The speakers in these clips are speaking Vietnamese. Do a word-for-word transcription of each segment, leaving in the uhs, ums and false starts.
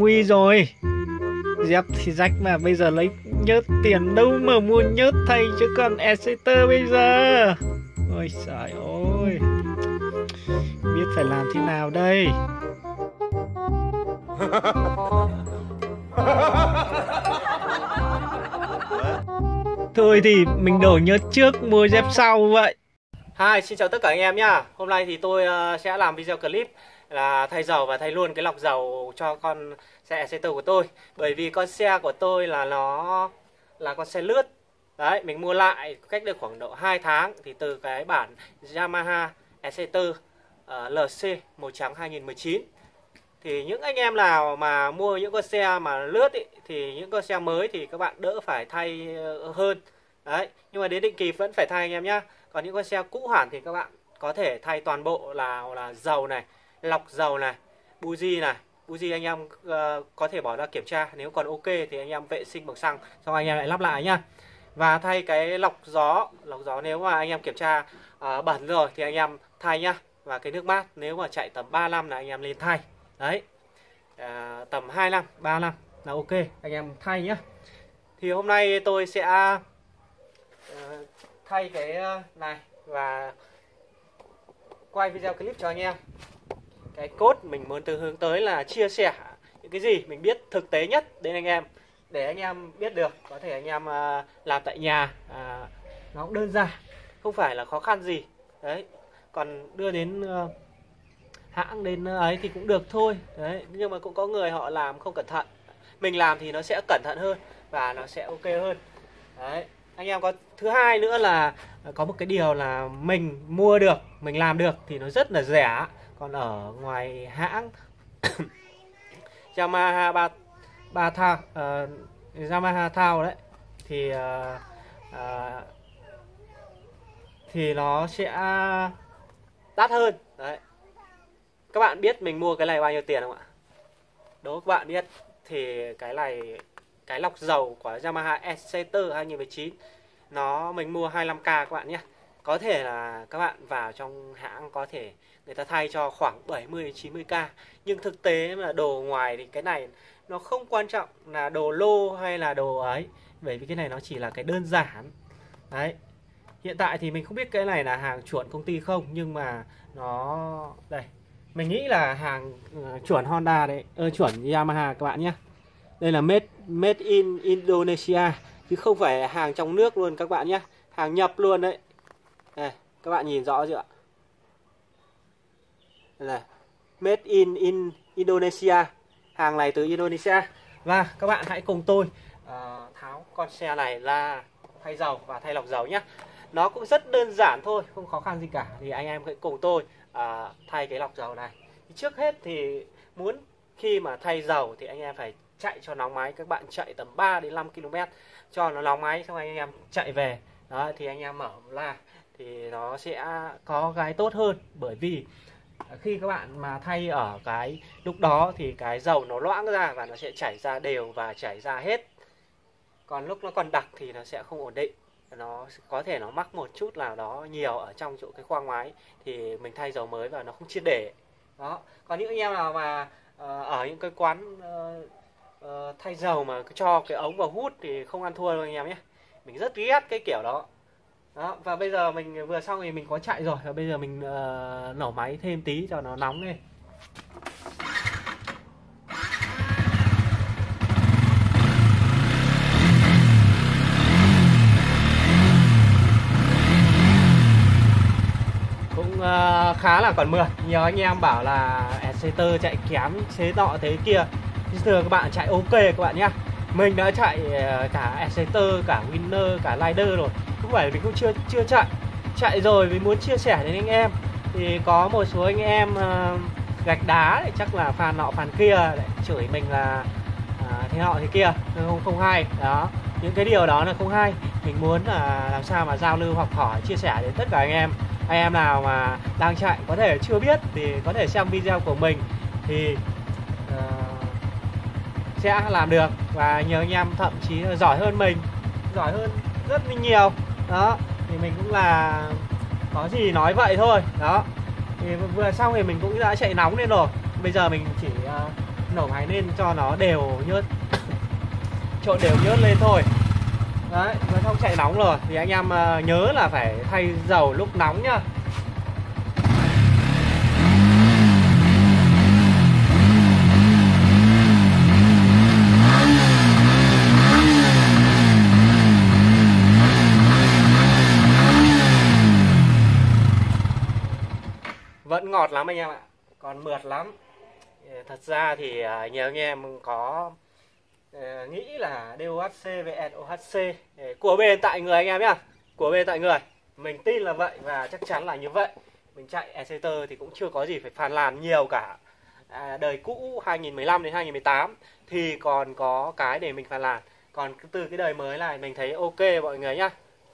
nguy rồi. Dép thì rách mà bây giờ lấy nhớt tiền đâu mà mua nhớt thay chứ còn Exciter bây giờ. Ôi trời ơi, biết phải làm thế nào đây. Thôi thì mình đổ nhớt trước mua dép sau vậy. Hi, xin chào tất cả anh em nhá. Hôm nay thì tôi uh, sẽ làm video clip là thay dầu và thay luôn cái lọc dầu cho con xe Exciter của tôi. Bởi vì con xe của tôi là nó là con xe lướt. Đấy, mình mua lại cách đây khoảng độ hai tháng thì từ cái bản Yamaha Exciter uh, lờ xê màu trắng hai nghìn mười chín. Thì những anh em nào mà mua những con xe mà lướt ý, thì những con xe mới thì các bạn đỡ phải thay hơn. Đấy, nhưng mà đến định kỳ vẫn phải thay anh em nhá. Còn những con xe cũ hẳn thì các bạn có thể thay toàn bộ là là dầu này, lọc dầu này, buji này. Buji anh em uh, có thể bỏ ra kiểm tra, nếu còn ok thì anh em vệ sinh bằng xăng xong anh em lại lắp lại nhá. Và thay cái lọc gió, lọc gió nếu mà anh em kiểm tra uh, bẩn rồi thì anh em thay nhá. Và cái nước mát nếu mà chạy tầm ba năm là anh em lên thay. Đấy, à, tầm hai năm, ba năm là ok, anh em thay nhá. Thì hôm nay tôi sẽ uh, thay cái này và quay video clip cho anh em. Cái cốt mình muốn từ hướng tới là chia sẻ những cái gì mình biết thực tế nhất đến anh em, để anh em biết được. Có thể anh em uh, làm tại nhà, uh, nó cũng đơn giản, không phải là khó khăn gì. Đấy, còn đưa đến uh, hãng đến ấy thì cũng được thôi. Đấy, nhưng mà cũng có người họ làm không cẩn thận. Mình làm thì nó sẽ cẩn thận hơn và nó sẽ ok hơn. Đấy, anh em có thứ hai nữa là có một cái điều là mình mua được, mình làm được thì nó rất là rẻ. Còn ở ngoài hãng Yamaha ba ba thao uh, Yamaha thao đấy thì uh, uh, thì nó sẽ đắt hơn. Đấy, các bạn biết mình mua cái này bao nhiêu tiền không ạ? Đố các bạn biết. Thì cái này, cái lọc dầu của Yamaha Exciter hai nghìn mười chín, nó mình mua hai mươi lăm k các bạn nhé. Có thể là các bạn vào trong hãng có thể người ta thay cho khoảng bảy mươi đến chín mươi k. Nhưng thực tế là đồ ngoài thì cái này nó không quan trọng là đồ lô hay là đồ ấy. Bởi vì cái này nó chỉ là cái đơn giản. Đấy, hiện tại thì mình không biết cái này là hàng chuẩn công ty không, nhưng mà nó đây, mình nghĩ là hàng uh, chuẩn Honda đấy, uh, chuẩn Yamaha các bạn nhé. Đây là made, made in Indonesia chứ không phải hàng trong nước luôn các bạn nhé. Hàng nhập luôn đấy. Đây, các bạn nhìn rõ chưa ạ? Đây này, made in, in Indonesia. Hàng này từ Indonesia. Và các bạn hãy cùng tôi uh, tháo con xe này ra thay dầu và thay lọc dầu nhé. Nó cũng rất đơn giản thôi, không khó khăn gì cả. Thì anh em hãy cùng tôi à, thay cái lọc dầu này. Thì trước hết thì muốn khi mà thay dầu thì anh em phải chạy cho nóng máy. Các bạn chạy tầm ba đến năm ki lô mét cho nó nóng máy, xong anh em chạy về. Đó, thì anh em mở la thì nó sẽ có cái tốt hơn. Bởi vì khi các bạn mà thay ở cái lúc đó thì cái dầu nó loãng ra và nó sẽ chảy ra đều và chảy ra hết. Còn lúc nó còn đặc thì nó sẽ không ổn định. Nó có thể nó mắc một chút nào đó nhiều ở trong chỗ cái khoang máy thì mình thay dầu mới và nó không triệt để. Đó. Còn những anh em nào mà uh, ở những cái quán uh, uh, thay dầu mà cho cái ống vào hút thì không ăn thua đâu anh em nhé. Mình rất ghét cái kiểu đó. Đó. Và bây giờ mình vừa xong thì mình có chạy rồi. Và bây giờ mình uh, nổ máy thêm tí cho nó nóng lên. Uh, khá là còn mượt. Nhiều anh em bảo là Exciter chạy kém thế nọ thế kia. Exciter các bạn chạy ok các bạn nhé. Mình đã chạy uh, cả Exciter, cả Winner, cả Rider rồi. Không phải mình cũng chưa chưa chạy. Chạy rồi vì muốn chia sẻ đến anh em. Thì có một số anh em uh, gạch đá đấy, chắc là fan nọ fan kia để chửi mình là uh, thế nọ thế kia, không không hay. Đó, những cái điều đó là không hay. Mình muốn là làm sao mà giao lưu, học hỏi, chia sẻ đến tất cả anh em. Anh em nào mà đang chạy có thể chưa biết thì có thể xem video của mình thì uh, sẽ làm được. Và nhiều anh em thậm chí là giỏi hơn mình, giỏi hơn rất nhiều. Đó, thì mình cũng là có gì nói vậy thôi. Đó, thì vừa xong thì mình cũng đã chạy nóng lên rồi. Bây giờ mình chỉ uh, nổ máy lên cho nó đều nhớt, trộn đều nhớt lên thôi. Đấy, nó không chạy nóng rồi thì anh em nhớ là phải thay dầu lúc nóng nhá. Vẫn ngọt lắm anh em ạ, còn mượt lắm. Thật ra thì nhiều anh em có nghĩ là đê ô hát xê vs ô hát xê của bền tại người anh em nhá, của bền tại người. Mình tin là vậy và chắc chắn là như vậy. Mình chạy Exciter thì cũng chưa có gì phải phàn nàn nhiều cả. À, đời cũ hai nghìn mười lăm đến hai nghìn mười tám thì còn có cái để mình phàn nàn. Còn từ cái đời mới này mình thấy ok mọi người nhá.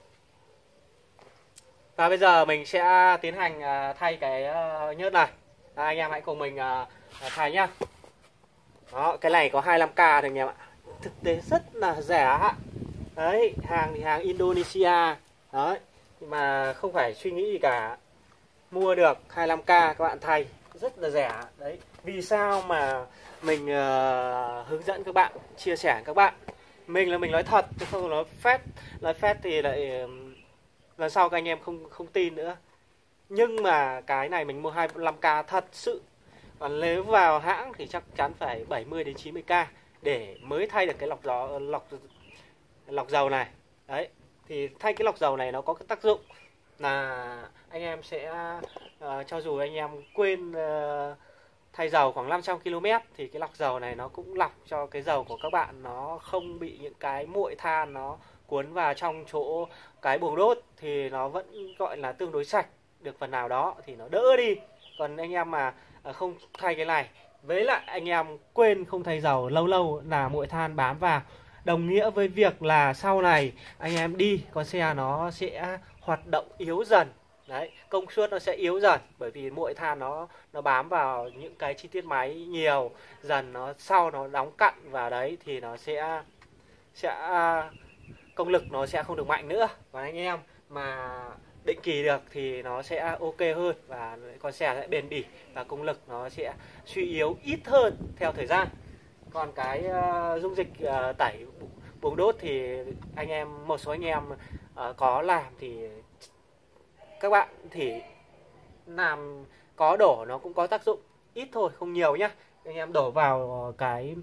Và bây giờ mình sẽ tiến hành thay cái nhớt này. À, anh em hãy cùng mình thay nhá. Đó, cái này có hai mươi lăm k thôi anh em ạ. Thực tế rất là rẻ. Đấy, hàng thì hàng Indonesia. Đấy, nhưng mà không phải suy nghĩ gì cả. Mua được hai mươi lăm k các bạn thay rất là rẻ. Đấy, vì sao mà mình uh, hướng dẫn các bạn, chia sẻ các bạn. Mình là mình nói thật chứ không nói phét. Nói phét thì lại uh, lần sau các anh em không không tin nữa. Nhưng mà cái này mình mua hai mươi lăm k thật sự. Còn nếu vào hãng thì chắc chắn phải bảy mươi đến chín mươi k để mới thay được cái lọc gió lọc lọc dầu này. Đấy, thì thay cái lọc dầu này nó có cái tác dụng là anh em sẽ uh, cho dù anh em quên uh, thay dầu khoảng năm trăm ki lô mét thì cái lọc dầu này nó cũng lọc cho cái dầu của các bạn nó không bị những cái muội than nó cuốn vào trong chỗ cái buồng đốt, thì nó vẫn gọi là tương đối sạch được phần nào đó thì nó đỡ đi. Còn anh em mà không thay cái này, với lại anh em quên không thay dầu lâu lâu là muội than bám vào, đồng nghĩa với việc là sau này anh em đi con xe nó sẽ hoạt động yếu dần. Đấy, công suất nó sẽ yếu dần bởi vì muội than nó nó bám vào những cái chi tiết máy nhiều dần, nó sau nó đóng cặn vào đấy thì nó sẽ sẽ công lực nó sẽ không được mạnh nữa. Và anh em mà định kỳ được thì nó sẽ ok hơn và con xe sẽ bền bỉ và công lực nó sẽ suy yếu ít hơn theo thời gian. Còn cái uh, dung dịch uh, tẩy buồng đốt thì anh em, một số anh em uh, có làm thì các bạn thì làm có đổ nó cũng có tác dụng ít thôi, không nhiều nhá. Anh em đổ vào cái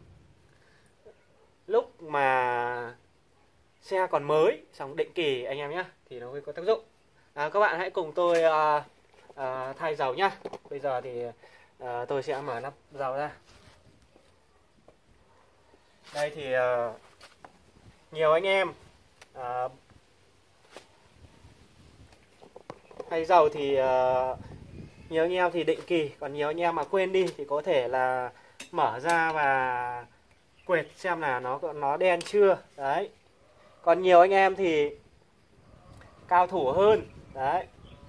lúc mà xe còn mới, xong định kỳ anh em nhá thì nó mới có tác dụng. À, các bạn hãy cùng tôi uh, uh, thay dầu nhá. Bây giờ thì uh, tôi sẽ mở nắp dầu ra. Đây thì uh, nhiều anh em uh, thay dầu thì uh, nhiều anh em thì định kỳ, còn nhiều anh em mà quên đi thì có thể là mở ra và quệt xem là nó nó đen chưa. Đấy. Còn nhiều anh em thì cao thủ hơn. Đấy.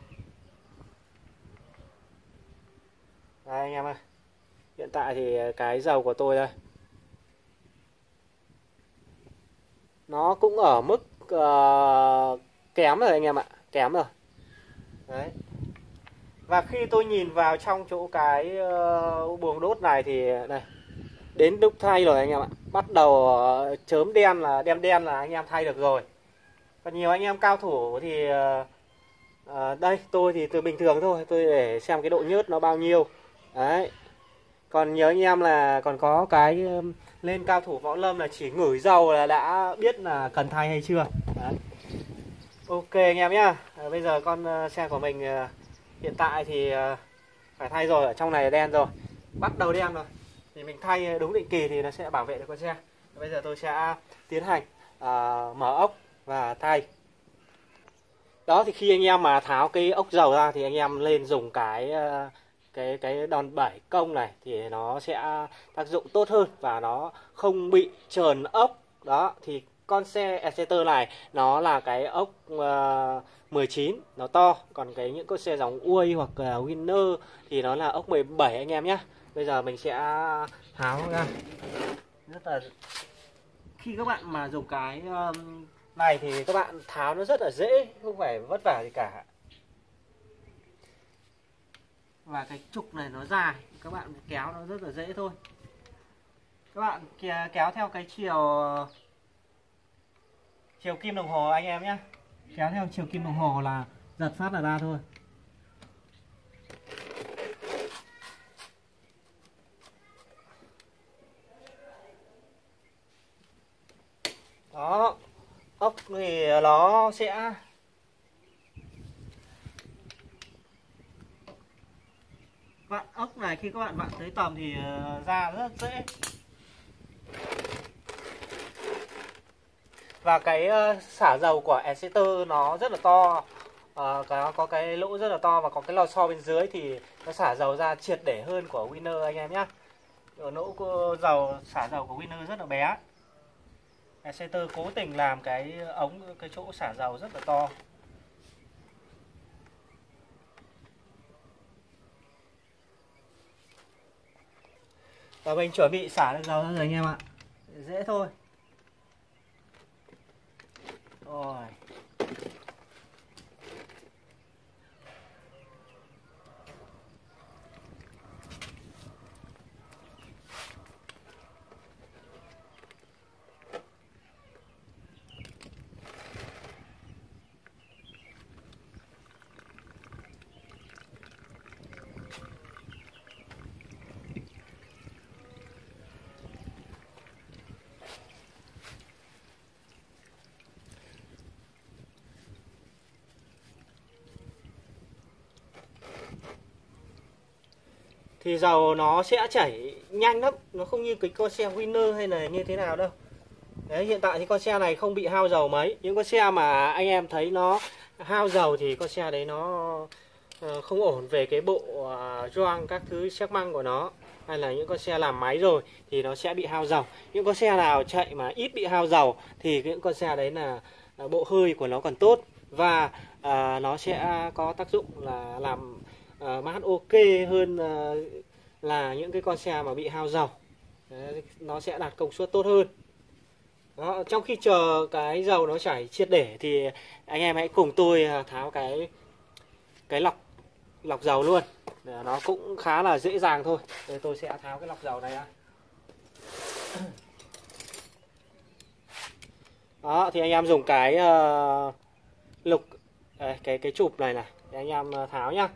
Đây anh em ơi. Hiện tại thì cái dầu của tôi đây nó cũng ở mức uh, kém rồi anh em ạ, kém rồi. Đấy. Và khi tôi nhìn vào trong chỗ cái uh, buồng đốt này thì đây, đến lúc thay rồi anh em ạ, bắt đầu uh, chớm đen là đen đen là anh em thay được rồi. Còn nhiều anh em cao thủ thì uh, uh, đây tôi thì tôi bình thường thôi, tôi để xem cái độ nhớt nó bao nhiêu. Đấy. Còn nhiều anh em là còn có cái um, lên cao thủ võ lâm là chỉ ngửi dầu là đã biết là cần thay hay chưa. Đấy. Ok anh em nhá. À, bây giờ con uh, xe của mình uh, hiện tại thì uh, phải thay rồi, ở trong này đen rồi, bắt đầu đen rồi thì mình thay đúng định kỳ thì nó sẽ bảo vệ được con xe. Bây giờ tôi sẽ tiến hành uh, mở ốc và thay. Đó, thì khi anh em mà tháo cái ốc dầu ra thì anh em lên dùng cái uh, cái cái đòn bẩy công này thì nó sẽ tác dụng tốt hơn và nó không bị trờn ốc. Đó, thì con xe Exciter này nó là cái ốc uh, mười chín, nó to. Còn cái những con xe dòng Uây hoặc uh, Winner thì nó là ốc mười bảy anh em nhé. Bây giờ mình sẽ tháo ra. Rất là khi các bạn mà dùng cái um, này thì các bạn tháo nó rất là dễ, không phải vất vả gì cả. Và cái trục này nó dài, các bạn kéo nó rất là dễ thôi. Các bạn kia kéo theo cái chiều chiều kim đồng hồ anh em nhé. Kéo theo chiều kim đồng hồ là giật phát là ra thôi. Đó, ốc thì nó sẽ vặn ốc này, khi các bạn vặn tới tầm thì ra rất dễ. Và cái xả dầu của Exeter nó rất là to, à, có, có cái lỗ rất là to và có cái lò xo bên dưới thì nó xả dầu ra triệt để hơn của Winner anh em nhé. Ở lỗ dầu xả dầu của Winner rất là bé. Exeter cố tình làm cái ống, cái chỗ xả dầu rất là to. Và mình chuẩn bị xả được dầu ra rồi anh em ạ. Dễ thôi. Rồi. Thì dầu nó sẽ chảy nhanh lắm, nó không như cái con xe Winner hay là như thế nào đâu. Đấy, hiện tại thì con xe này không bị hao dầu mấy. Những con xe mà anh em thấy nó hao dầu thì con xe đấy nó không ổn về cái bộ gioăng các thứ xi măng của nó, hay là những con xe làm máy rồi thì nó sẽ bị hao dầu. Những con xe nào chạy mà ít bị hao dầu thì những con xe đấy là bộ hơi của nó còn tốt và à, nó sẽ có tác dụng là làm à, mát ok hơn à, là những cái con xe mà bị hao dầu. Đấy, nó sẽ đạt công suất tốt hơn. Đó, trong khi chờ cái dầu nó chảy triệt để thì anh em hãy cùng tôi tháo cái cái lọc lọc dầu luôn. Nó cũng khá là dễ dàng thôi. Đây, tôi sẽ tháo cái lọc dầu này ra. Đó, thì anh em dùng cái uh, lục đây, cái cái chụp này này để anh em tháo nhá.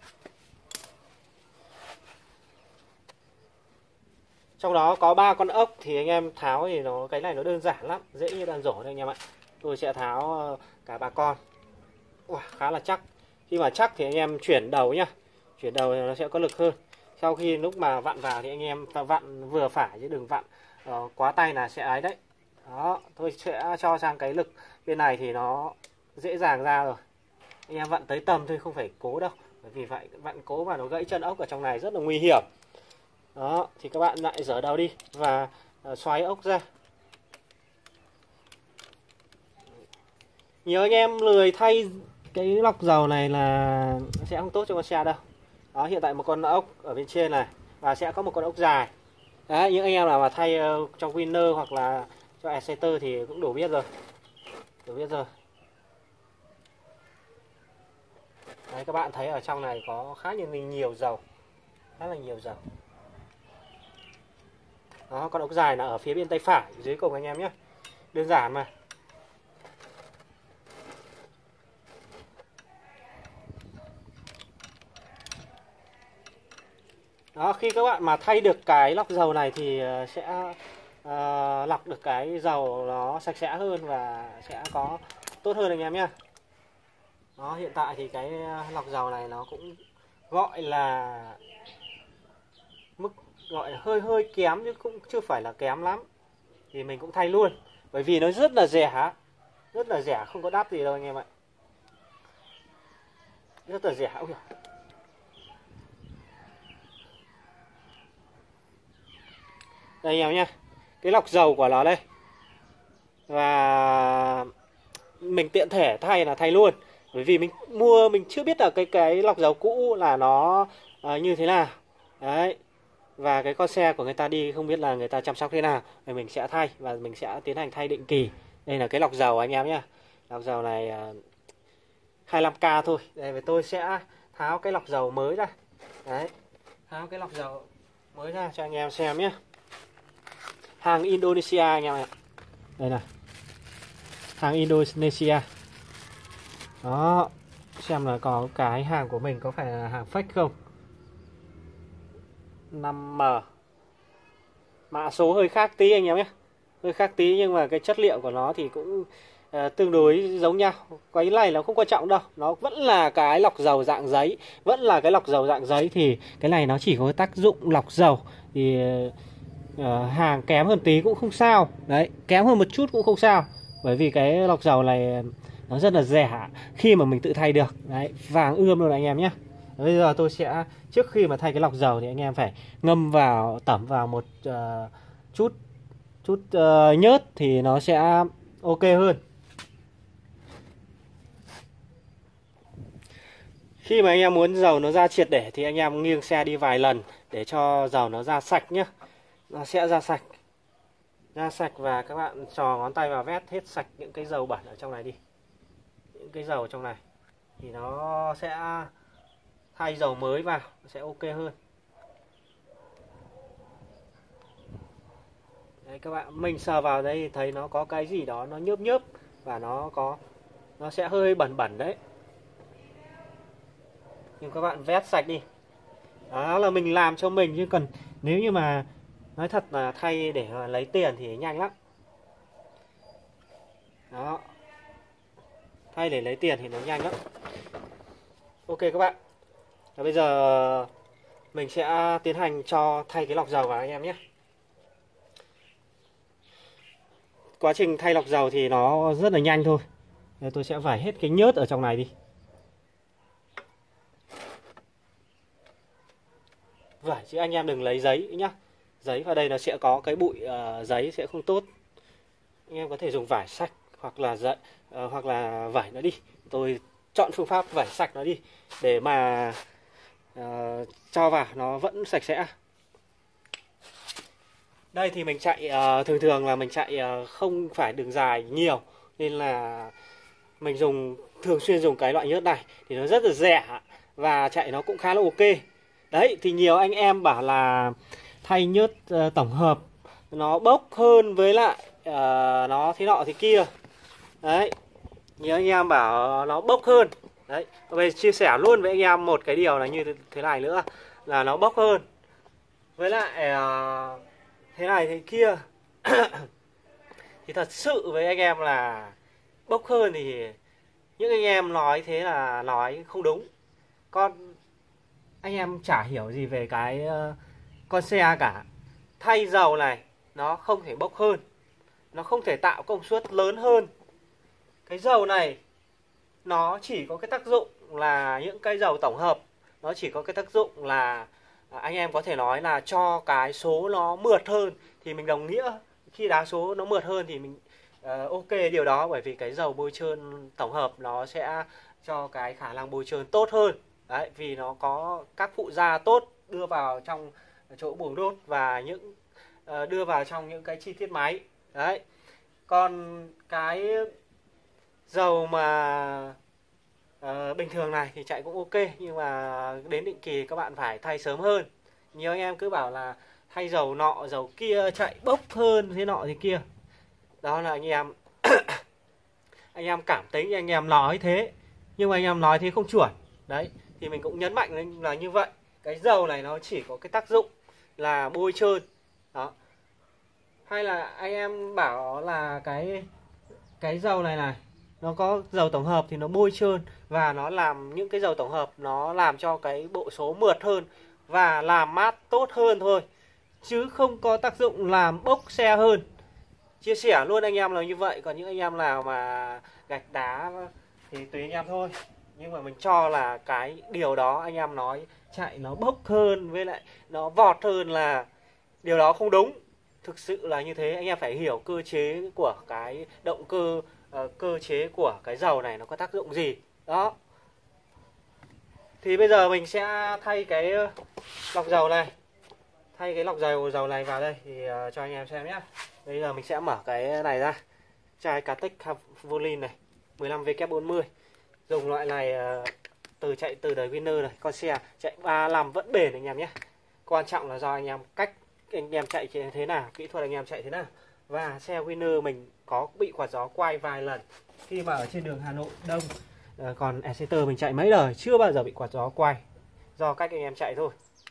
Trong đó có ba con ốc thì anh em tháo thì nó cái này nó đơn giản lắm, dễ như đàn rổ thôi anh em ạ. Tôi sẽ tháo cả ba con. Wow, khá là chắc. Khi mà chắc thì anh em chuyển đầu nhá. Chuyển đầu thì nó sẽ có lực hơn. Sau khi lúc mà vặn vào thì anh em vặn vừa phải chứ đừng vặn uh, quá tay là sẽ ấy đấy. Đó, tôi sẽ cho sang cái lực bên này thì nó dễ dàng ra rồi. Anh em vặn tới tầm thôi, không phải cố đâu. Bởi vì vậy vặn cố mà nó gãy chân ốc ở trong này rất là nguy hiểm. Đó, thì các bạn lại dở đầu đi và uh, xoáy ốc ra. Nhiều anh em lười thay cái lọc dầu này là sẽ không tốt cho con xe đâu. Đó, hiện tại một con ốc ở bên trên này và sẽ có một con ốc dài. Đấy, những anh em nào mà thay uh, trong Winner hoặc là cho Exeter thì cũng đủ biết rồi. Đủ biết rồi. Đấy, các bạn thấy ở trong này có khá nhiều nhiều dầu. Khá là nhiều dầu. Đó, con ốc dài là ở phía bên tay phải dưới cùng anh em nhé. Đơn giản mà. Đó, khi các bạn mà thay được cái lọc dầu này thì sẽ uh, lọc được cái dầu nó sạch sẽ hơn và sẽ có tốt hơn anh em nhé. Đó, hiện tại thì cái lọc dầu này nó cũng gọi là mức gọi là hơi hơi kém chứ cũng chưa phải là kém lắm. Thì mình cũng thay luôn. Bởi vì nó rất là rẻ. Rất là rẻ, không có đắt gì đâu anh em ạ. Rất là rẻ. Ôi, đây anh em nhé. Cái lọc dầu của nó đây. Và mình tiện thể thay là thay luôn. Bởi vì mình mua mình chưa biết là cái cái lọc dầu cũ là nó uh, như thế nào. Đấy. Và cái con xe của người ta đi không biết là người ta chăm sóc thế nào. Thì mình sẽ thay và mình sẽ tiến hành thay định kỳ. Đây là cái lọc dầu anh em nhé. Lọc dầu này uh, hai mươi lăm k thôi. Đây và tôi sẽ tháo cái lọc dầu mới ra. Đấy. Tháo cái lọc dầu mới ra cho anh em xem nhé. Hàng Indonesia anh em ạ. Đây này, hàng Indonesia. Đó, xem là có cái hàng của mình có phải là hàng fake không. năm M. Mã số hơi khác tí anh em nhé, hơi khác tí nhưng mà cái chất liệu của nó thì cũng uh, tương đối giống nhau. Cái này nó không quan trọng đâu, nó vẫn là cái lọc dầu dạng giấy, vẫn là cái lọc dầu dạng giấy. Thì cái này nó chỉ có tác dụng lọc dầu, thì uh, hàng kém hơn tí cũng không sao. Đấy, kém hơn một chút cũng không sao, bởi vì cái lọc dầu này nó rất là rẻ khi mà mình tự thay được. Đấy, vàng ươm luôn anh em nhé. Bây giờ tôi sẽ, trước khi mà thay cái lọc dầu thì anh em phải ngâm vào, tẩm vào một uh, chút chút uh, nhớt thì nó sẽ ok hơn. Khi mà anh em muốn dầu nó ra triệt để thì anh em nghiêng xe đi vài lần để cho dầu nó ra sạch nhé. Nó sẽ ra sạch. Ra sạch và các bạn trò ngón tay vào vét hết sạch những cái dầu bẩn ở trong này đi. Những cái dầu trong này thì nó sẽ thay dầu mới vào, nó sẽ ok hơn. Đấy, các bạn mình sờ vào đây thấy nó có cái gì đó nó nhớp nhớp và nó có nó sẽ hơi bẩn bẩn đấy. Nhưng các bạn vét sạch đi. Đó là mình làm cho mình, chứ cần nếu như mà nói thật là thay để mà lấy tiền thì nhanh lắm. Đó. Thay để lấy tiền thì nó nhanh lắm. Ok các bạn. Và bây giờ mình sẽ tiến hành cho thay cái lọc dầu vào anh em nhé. Quá trình thay lọc dầu thì nó rất là nhanh thôi. Nên tôi sẽ vải hết cái nhớt ở trong này đi. Vải chứ anh em đừng lấy giấy nhá. Giấy vào đây nó sẽ có cái bụi uh, giấy sẽ không tốt. Anh em có thể dùng vải sạch hoặc là giấy, uh, hoặc là vải nó đi. Tôi chọn phương pháp vải sạch nó đi để mà uh, cho vào nó vẫn sạch sẽ. Đây thì mình chạy uh, thường thường là mình chạy uh, không phải đường dài nhiều, nên là mình dùng thường xuyên dùng cái loại nhớt này thì nó rất là rẻ và chạy nó cũng khá là ok. Đấy thì nhiều anh em bảo là thay nhớt uh, tổng hợp nó bốc hơn với lại uh, nó thế nọ thế kia. Đấy, nhiều anh em bảo nó bốc hơn. Đấy, bây giờ chia sẻ luôn với anh em một cái điều là như thế này nữa, là nó bốc hơn với lại uh, thế này thế kia. Thì thật sự với anh em là bốc hơn thì những anh em nói thế là nói không đúng. Con anh em chả hiểu gì về cái uh, con xe cả. Thay dầu này nó không thể bốc hơn, nó không thể tạo công suất lớn hơn. Cái dầu này nó chỉ có cái tác dụng là những cái dầu tổng hợp, nó chỉ có cái tác dụng là anh em có thể nói là cho cái số nó mượt hơn, thì mình đồng nghĩa khi đá số nó mượt hơn thì mình uh, ok điều đó, bởi vì cái dầu bôi trơn tổng hợp nó sẽ cho cái khả năng bôi trơn tốt hơn. Đấy, vì nó có các phụ gia tốt đưa vào trong chỗ buồng đốt và những uh, đưa vào trong những cái chi tiết máy. Đấy. Còn cái dầu mà uh, bình thường này thì chạy cũng ok, nhưng mà đến định kỳ các bạn phải thay sớm hơn. Nhiều anh em cứ bảo là thay dầu nọ dầu kia chạy bốc hơn thế nọ thế kia. Đó là anh em anh em cảm tính, anh em nói thế, nhưng mà anh em nói thế không chuẩn. Đấy, thì mình cũng nhấn mạnh là như vậy. Cái dầu này nó chỉ có cái tác dụng là bôi trơn. Đó. Hay là anh em bảo là cái cái dầu này này nó có dầu tổng hợp thì nó bôi trơn, và nó làm những cái dầu tổng hợp nó làm cho cái bộ số mượt hơn và làm mát tốt hơn thôi, chứ không có tác dụng làm bốc xe hơn. Chia sẻ luôn anh em là như vậy. Còn những anh em nào mà gạch đá thì tùy anh em thôi, nhưng mà mình cho là cái điều đó anh em nói chạy nó bốc hơn với lại nó vọt hơn là điều đó không đúng. Thực sự là như thế. Anh em phải hiểu cơ chế của cái động cơ, uh, cơ chế của cái dầu này nó có tác dụng gì. Đó. Thì bây giờ mình sẽ thay cái lọc dầu này. Thay cái lọc dầu dầu này vào đây thì uh, cho anh em xem nhé. Bây giờ mình sẽ mở cái này ra. Chai Catech Havolin này, mười lăm W bốn mươi. Dùng loại này uh, từ chạy từ đời Winner này. Con xe chạy ba mươi lăm vẫn bền anh em nhé. Quan trọng là do anh em cách anh em chạy thế nào, kỹ thuật anh em chạy thế nào. Và xe Winner mình có bị quạt gió quay vài lần khi mà ở trên đường Hà Nội đông. À, còn Exciter mình chạy mấy đời chưa bao giờ bị quạt gió quay, do cách anh em chạy thôi.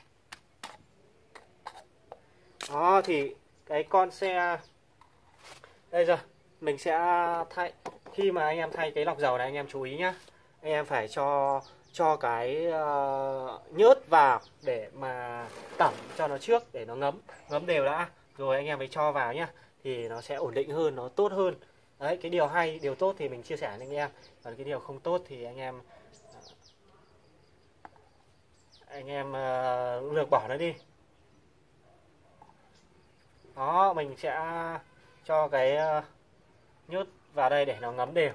Đó thì cái con xe đây rồi, mình sẽ thay, khi mà anh em thay cái lọc dầu này anh em chú ý nhá. Anh em phải cho cho cái uh, nhớt vào để mà tẩm cho nó trước, để nó ngấm ngấm đều đã, rồi anh em mới cho vào nhá, thì nó sẽ ổn định hơn, nó tốt hơn. Đấy, cái điều hay, điều tốt thì mình chia sẻ với anh em, còn cái điều không tốt thì anh em anh em uh, lược bỏ nó đi. Đó, mình sẽ cho cái uh, nhớt vào đây để nó ngấm đều.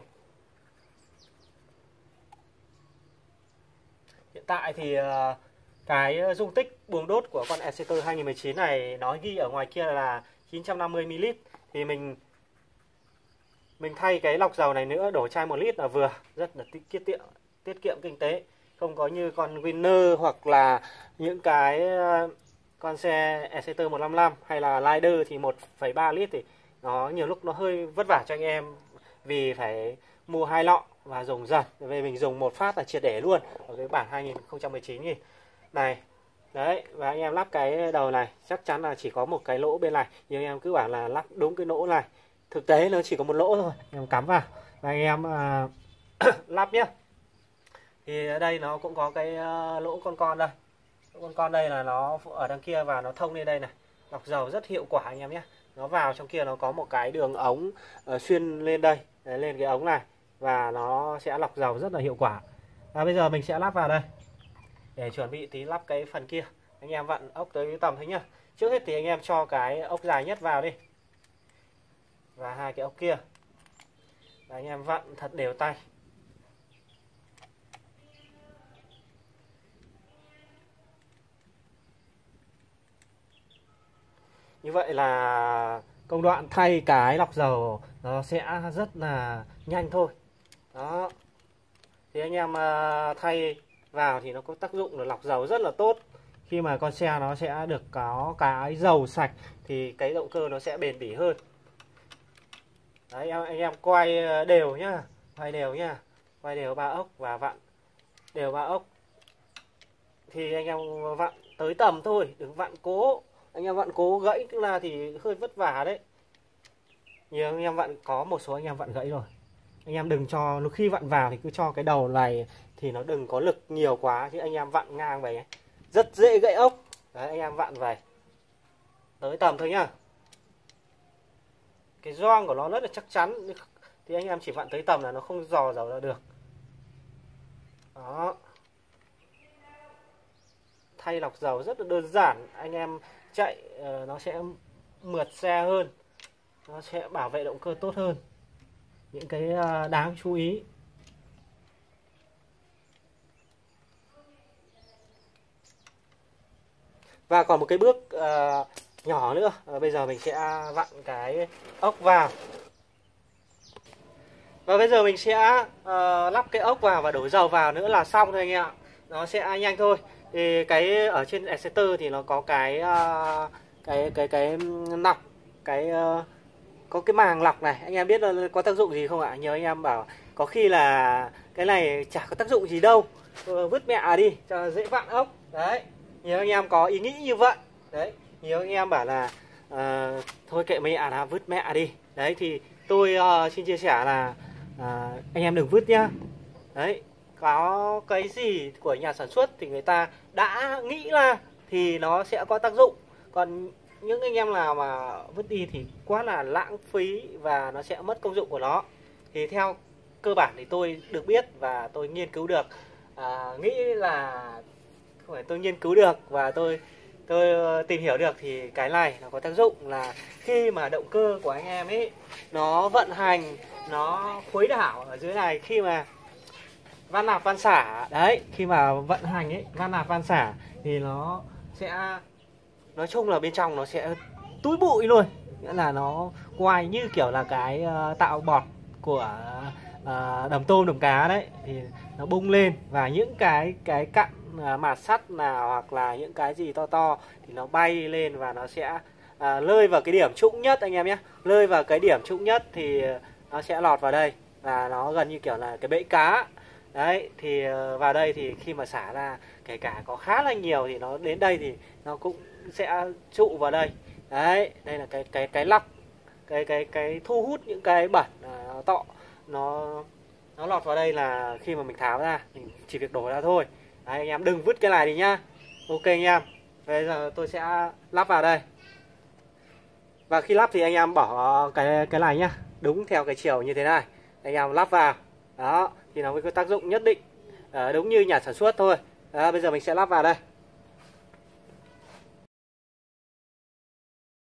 Hiện tại thì uh, cái dung tích buồng đốt của con Exciter hai nghìn mười chín này nó ghi ở ngoài kia là chín trăm năm mươi mi li lít, thì mình mình thay cái lọc dầu này nữa, đổ chai một lít là vừa, rất là tiết kiệm tiết kiệm kinh tế, không có như con Winner hoặc là những cái uh, con xe Exciter một năm năm hay là Rider thì một phẩy ba lít thì nó nhiều lúc nó hơi vất vả cho anh em, vì phải mua hai lọ và dùng dần. Về mình dùng một phát là triệt để luôn ở cái bản hai nghìn không trăm mười chín này. Đấy, và anh em lắp cái đầu này chắc chắn là chỉ có một cái lỗ bên này, nhưng anh em cứ bảo là lắp đúng cái lỗ này, thực tế nó chỉ có một lỗ thôi, anh em cắm vào và anh em uh, lắp nhé. Thì ở đây nó cũng có cái uh, lỗ con con đây, lỗ con con đây là nó ở đằng kia và nó thông lên đây này, lọc dầu rất hiệu quả anh em nhé. Nó vào trong kia nó có một cái đường ống uh, xuyên lên đây, đấy, lên cái ống này, và nó sẽ lọc dầu rất là hiệu quả. Và bây giờ mình sẽ lắp vào đây để chuẩn bị tí lắp cái phần kia. Anh em vặn ốc tới tầm thế nhá. Trước hết thì anh em cho cái ốc dài nhất vào đi, và hai cái ốc kia, và anh em vặn thật đều tay. Như vậy là công đoạn thay cái lọc dầu nó sẽ rất là nhanh thôi. Đó, thì anh em thay vào thì nó có tác dụng là lọc dầu rất là tốt. Khi mà con xe nó sẽ được có cái dầu sạch thì cái động cơ nó sẽ bền bỉ hơn. Đấy, anh em quay đều nhá, quay đều nhá, quay đều ba ốc và vặn đều ba ốc. Thì anh em vặn tới tầm thôi, đừng vặn cố. Anh em vặn cố gãy là thì hơi vất vả đấy. Nhiều anh em vặn, có một số anh em vặn gãy rồi. Anh em đừng cho, lúc khi vặn vào thì cứ cho cái đầu này thì nó đừng có lực nhiều quá, chứ anh em vặn ngang vậy ấy, rất dễ gãy ốc. Đấy, anh em vặn vậy tới tầm thôi nhá. Cái gioăng của nó rất là chắc chắn, thì anh em chỉ vặn tới tầm là nó không dò dầu ra được. Đó, thay lọc dầu rất là đơn giản, anh em chạy uh, nó sẽ mượt xe hơn, nó sẽ bảo vệ động cơ tốt hơn. Những cái uh, đáng chú ý. Và còn một cái bước uh, nhỏ nữa, uh, bây giờ mình sẽ vặn cái ốc vào. Và bây giờ mình sẽ uh, lắp cái ốc vào và đổ dầu vào nữa là xong thôi anh em ạ. Nó sẽ nhanh thôi. Thì cái ở trên Exciter thì nó có cái uh, cái cái cái nọc, cái uh, có cái màng lọc này, anh em biết là có tác dụng gì không ạ? Nhiều anh em bảo có khi là cái này chả có tác dụng gì đâu, uh, vứt mẹ đi cho dễ vặn ốc. Đấy, nhiều anh em có ý nghĩ như vậy. Đấy, nhiều anh em bảo là uh, thôi kệ mẹ là vứt mẹ đi. Đấy thì tôi uh, xin chia sẻ là uh, anh em đừng vứt nhá. Đấy, có cái gì của nhà sản xuất thì người ta đã nghĩ là thì nó sẽ có tác dụng. Còn những anh em nào mà vứt đi thì quá là lãng phí và nó sẽ mất công dụng của nó. Thì theo cơ bản thì tôi được biết và tôi nghiên cứu được, à, nghĩ là không phải tôi nghiên cứu được và tôi tôi tìm hiểu được thì cái này nó có tác dụng là khi mà động cơ của anh em ấy nó vận hành, nó khuấy đảo ở dưới này, khi mà van nạp van xả đấy, khi mà vận hành ấy, van nạp van xả thì nó sẽ, nói chung là bên trong nó sẽ túi bụi luôn, nghĩa là nó quay như kiểu là cái uh, tạo bọt của uh, đầm tôm đầm cá đấy, thì nó bung lên và những cái cái cặn à, mạt sắt nào hoặc là những cái gì to to thì nó bay lên và nó sẽ à, lơi vào cái điểm trũng nhất anh em nhé. Lơi vào cái điểm trũng nhất thì nó sẽ lọt vào đây và nó gần như kiểu là cái bẫy cá. Đấy thì vào đây thì khi mà xả ra kể cả có khá là nhiều thì nó đến đây thì nó cũng sẽ trụ vào đây. Đấy, đây là cái cái cái lọc, cái cái cái thu hút những cái bẩn nó tọ nó nó lọt vào đây, là khi mà mình tháo ra mình chỉ việc đổ ra thôi. Đấy, anh em đừng vứt cái này đi nhá. Ok anh em. Bây giờ tôi sẽ lắp vào đây. Và khi lắp thì anh em bỏ cái cái này nhá, đúng theo cái chiều như thế này. Anh em lắp vào. Đó, thì nó mới có tác dụng nhất định. À, đúng như nhà sản xuất thôi. Đó, bây giờ mình sẽ lắp vào đây.